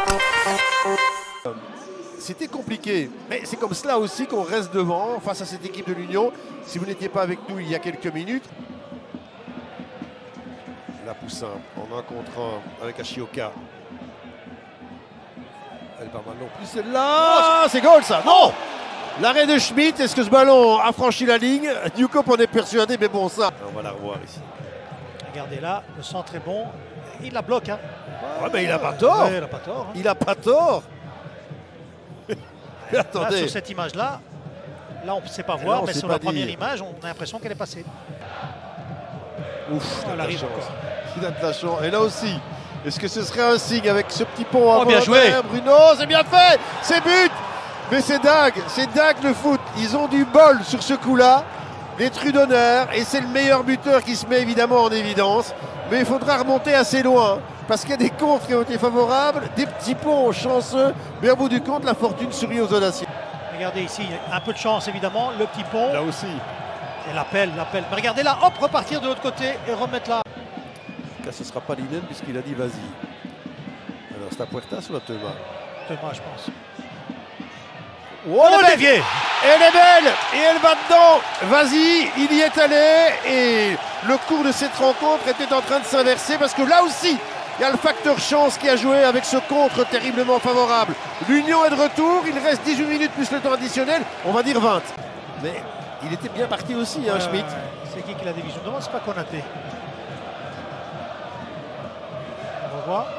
C'était compliqué, mais c'est comme cela aussi qu'on reste devant face à cette équipe de l'Union. Si vous n'étiez pas avec nous il y a quelques minutes. La Poussin en 1 contre 1 avec Ashioka. Elle est pas mal non plus celle-là. C'est goal ça. Non. L'arrêt de Schmitt, est-ce que ce ballon a franchi la ligne? Newcombe en est persuadé, mais bon ça. On va la revoir ici. Regardez là, le centre est bon. Il la bloque. Hein. Ouais, mais il a pas tort. Ouais, il a pas tort. Hein. Il a pas tort. Attendez. Là, sur cette image-là, là on ne sait pas voir, mais sur la première image, on a l'impression qu'elle est passée. Ouf, elle arrive encore. Il a de la chance. Et là aussi, est-ce que ce serait un signe avec ce petit pont à bien joué, Bruno, c'est bien fait, c'est but. Mais c'est dingue le foot. Ils ont du bol sur ce coup-là, les Trudonneurs, et c'est le meilleur buteur qui se met évidemment en évidence. Mais il faudra remonter assez loin, parce qu'il y a des contres qui ont été favorables, des petits ponts chanceux, mais au bout du compte, la fortune sourit aux audacieux. Regardez ici, un peu de chance évidemment, le petit pont. Là aussi. Et l'appel. Mais regardez là, hop, repartir de l'autre côté et remettre là. Là, ce ne sera pas Linen puisqu'il a dit vas-y. Alors, c'est à Puertas ou à Thomas? Thomas, je pense. Oh, dévié. Elle est belle et elle va dedans. Vas-y, il y est allé et le cours de cette rencontre était en train de s'inverser parce que là aussi, il y a le facteur chance qui a joué avec ce contre terriblement favorable. L'Union est de retour, il reste 18 minutes plus le temps additionnel, on va dire 20. Mais il était bien parti aussi, hein, Schmitt. C'est qui l'a dévié? Je me demande, c'est pas Konaté. On va voir.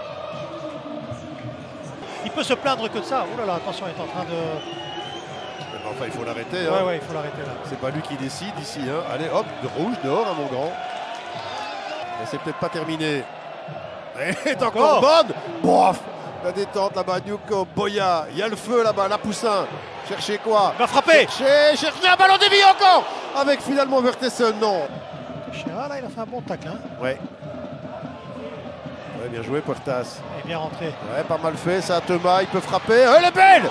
Il peut se plaindre que de ça. Ouh là là, attention, il est en train de... Enfin, il faut l'arrêter. Ouais, hein. ouais, il faut l'arrêter là. C'est pas lui qui décide ici. Hein. Allez, hop, de rouge, dehors, hein, mon grand. Mais c'est peut-être pas terminé. Elle est encore bonne. Bof, la détente là-bas, Newcombe, Boya. Il y a le feu là-bas, la Poussin. Cherchez quoi? Il va frapper. Cherchez un ballon dévié encore. Avec finalement Vertessen, non. Teixeira, là, il a fait un bon tacle. Hein. Ouais. Ouais, bien joué, Puertas. Il est bien rentré. Ouais, pas mal fait, ça, Thomas, il peut frapper. Elle est belle.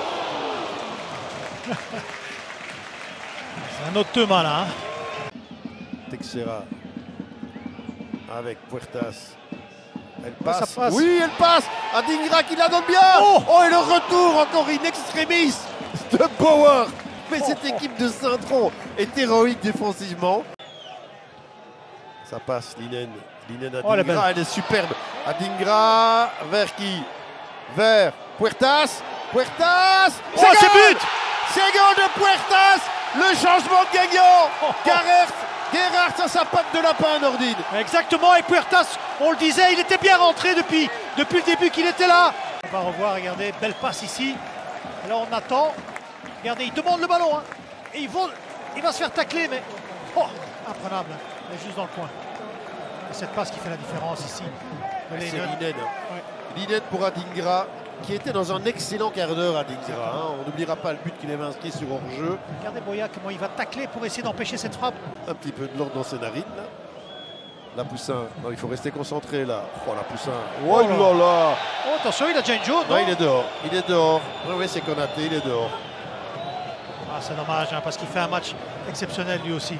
C'est un autre Thomas là. Hein. Teixeira avec Puertas. Elle Ouais, passe. ça passe. Oui, elle passe. Adingra qui la donne bien. Oh, et le retour encore in extremis de Bauer. Mais cette équipe de Saint-Tron est héroïque défensivement. Ça passe, Linen. Linen Adingra, elle est superbe. Adingra vers qui? Vers Puertas. Puertas. Oh, c'est but. C'est goal de Puertas. Le changement de gagnant. Gerhardt à sa patte de lapin, Nordine. Exactement, et Puertas, on le disait, il était bien rentré depuis le début qu'il était là. On va revoir, regardez, belle passe ici. Et là, on attend. Regardez, il demande le ballon. Hein. Et il va se faire tacler, mais... Oh, imprenable. Il est juste dans le coin. Et cette passe qui fait la différence ici. C'est Linen. Ouais. Linen pour Adingra, qui était dans un excellent quart d'heure à Adingra. Hein. On n'oubliera pas le but qu'il avait inscrit sur hors-jeu. Regardez Boya, comment il va tacler pour essayer d'empêcher cette frappe. Un petit peu de l'ordre dans ses narines. Là. La Poussin. Non, il faut rester concentré là. Oh, la Poussin. Oh là là. Oh, attention, il a déjà une jaune. Ouais, il est dehors. Il est dehors. Oui, c'est Konaté, il est dehors. Ah, c'est dommage, hein, parce qu'il fait un match exceptionnel lui aussi.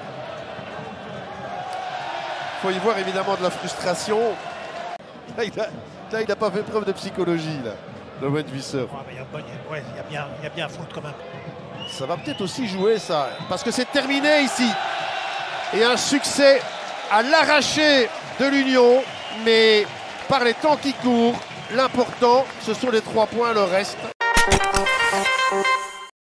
Il faut y voir évidemment de la frustration. Là, il n'a pas fait preuve de psychologie, là, le Wendwisser. Ouais, il y a bien faute quand même. Ça va peut-être aussi jouer, ça, parce que c'est terminé ici. Et un succès à l'arraché de l'Union, mais par les temps qui courent, l'important, ce sont les 3 points, le reste.